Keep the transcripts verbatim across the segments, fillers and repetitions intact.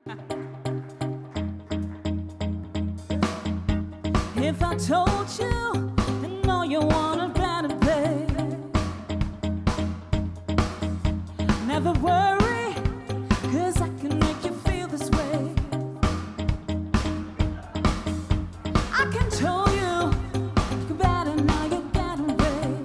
If I told you, I know you want a better pay. Never worry, cause I can make you feel this way. I can tell you, you better now you better pay.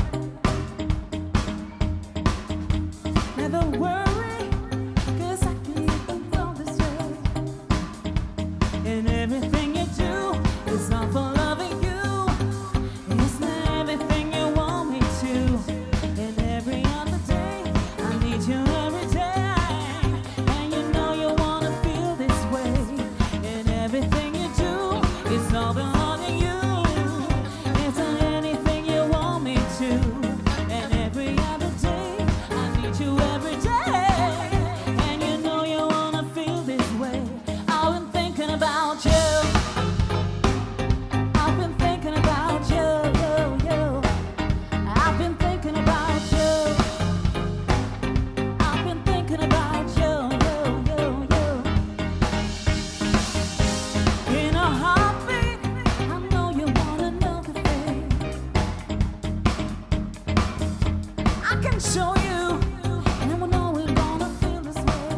Never worry, cause I can make you feel this way. And everything you do is all for loving you. It's not everything you want me to. And every other day, I need you every day. And you know you wanna feel this way. And everything you do is all for loving you. It's not anything you want me to. And every other day, I need you every day. And you know you wanna feel this way. I've been thinking about you. I've been thinking about you, you, you. I've been thinking about you. I've been thinking about you, you, you, you. In a heartbeat, I know you want another thing. I can show you, and I know we wanna feel this way.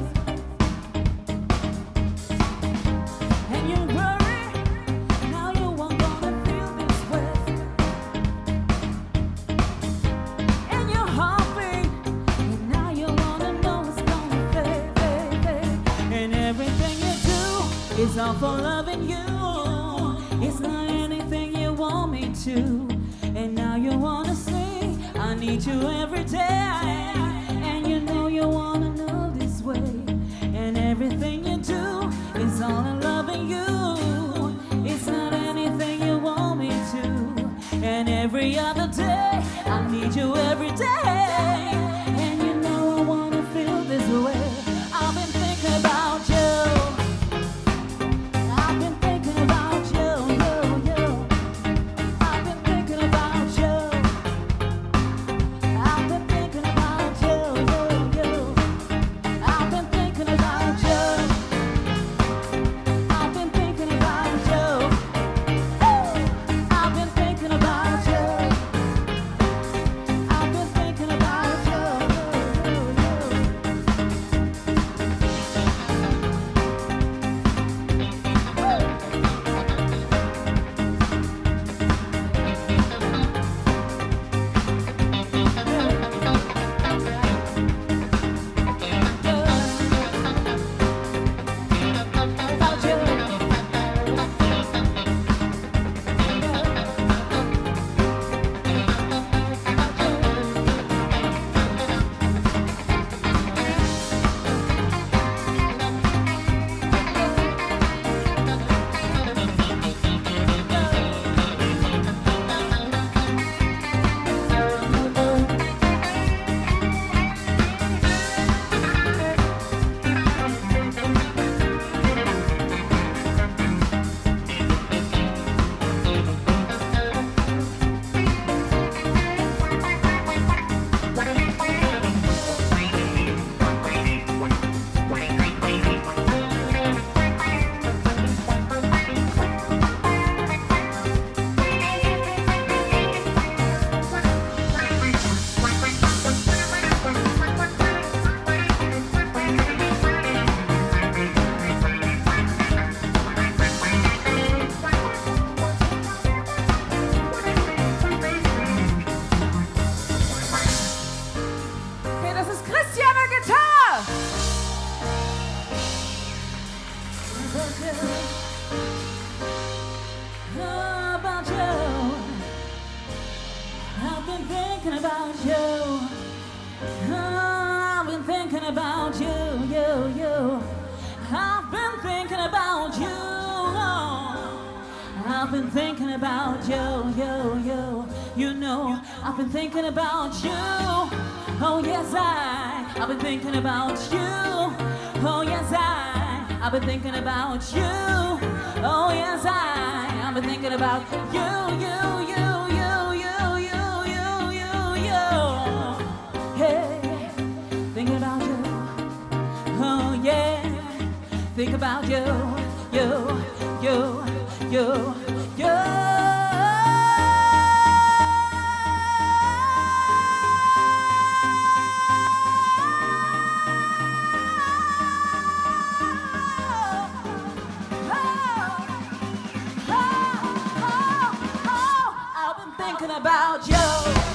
And you worry, now you won't gonna feel this way. And your heartbeat, and now you wanna know it's gonna fade, fade, fade. And everything you do is all for loving you. It's not anything you want me to. And now you wanna say, I need you every day. And you know you wanna know this way. And everything you do is all in loving you. It's not anything you want me to. And every other day, I need you every day. And you know I wanna feel this way. I've been thinking about you. I've been thinking about you, you, you. I've been thinking about you. I've been thinking about you, you, you. I've been thinking about you. I've been thinking about you. I've been thinking about you. I've been thinking about you, you, you, about you. Okay, das ist Christian an Gitarre. About you. I've been thinking about you. I've been thinking about you, you, you. I've been thinking about you. I've been thinking about you, you, you. You know, I've been thinking about you. Oh yes, I. I've been thinking about you. Oh yes, I. I've been thinking about you. Oh yes, I. I've been thinking about you, you, you, you, you, you, you, you, you. Hey, thinking about you. Oh yeah. think about you, you, you, you, you. Thinking about you.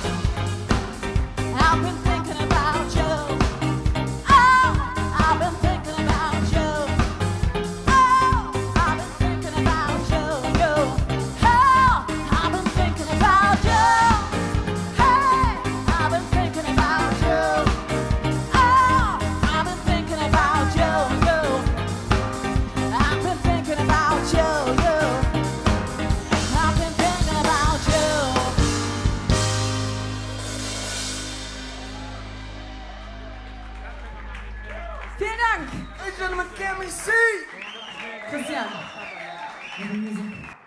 I've been thinking about you. Oh, I've been thinking about you. Oh, I've been thinking about you. You. Oh, I've been thinking about you. Hey, I've been thinking about you. Oh, I've been thinking about you. You. I've been thinking about you. You. I've been thinking about you. Vielen Dank! Ladies and gentlemen, can we see? Christian.